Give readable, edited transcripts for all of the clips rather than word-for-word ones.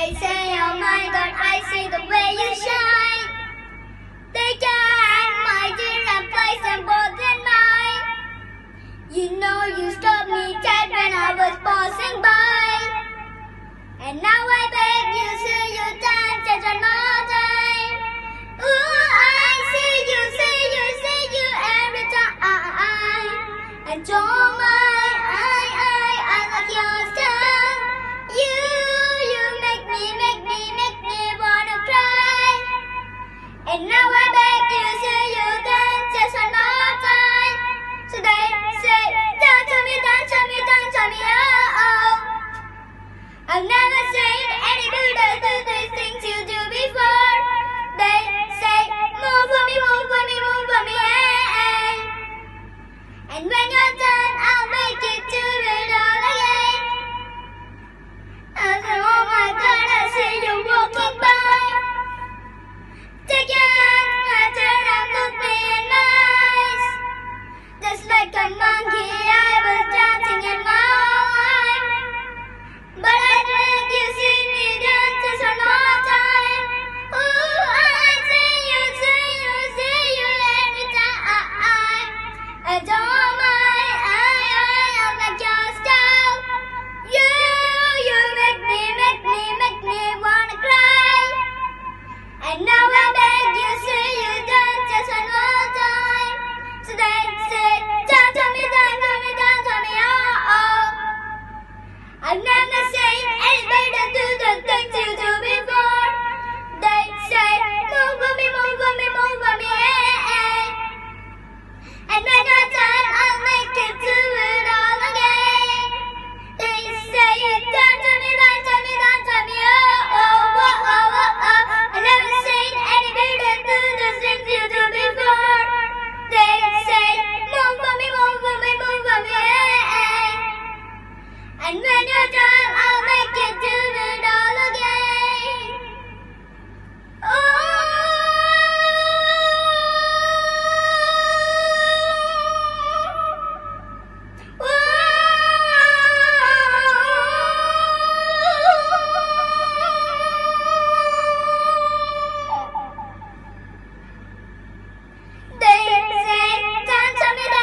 They say, oh my God, I see the way you shine. They can my dear and place them both in mine. You know you stopped me dead when I was passing by. And now I beg you, see you dance just another time. Ooh, I see you every time. And oh my, I love your style. You make me wanna cry. And now I beg you, see you dance just another time. So they say, dance to me, oh. I've never seen any Buddha do these things you do before. They say, move for me, yeah. And when you're done, I'll make you do it all again. I said, oh my God, I see you walking by. Take your hand, I turn and look me in my eyes. Just like a monkey, I was dancing in my life. But I think you see me dance just one more time. Ooh, I see you every time. And oh my, I like your style. You make me wanna cry. And now I beg you, see you dance just one more time. So they say, dance to me, oh. I've never seen anybody do the things you do before. They say, move for me, yeah. And when you're done, I'll make you do it all again. They say, dance to me, oh. I've never seen anybody do the things you do before. They say, move for me, yeah. And when you're done, I'll make you do it all again. They say, dance to me,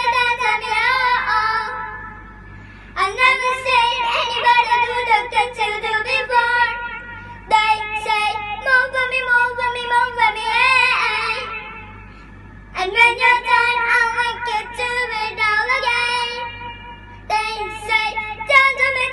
oh. I've never seen anybody do the things you do before. They say, move for me, yeah. And when you're done, I'll make you do it all again. They say, dance to me,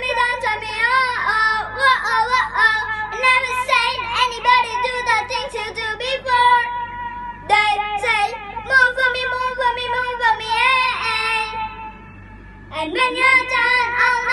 oh. I've never seen anybody do the things you do before. They say, move for me, yeah. And when you're done, I'll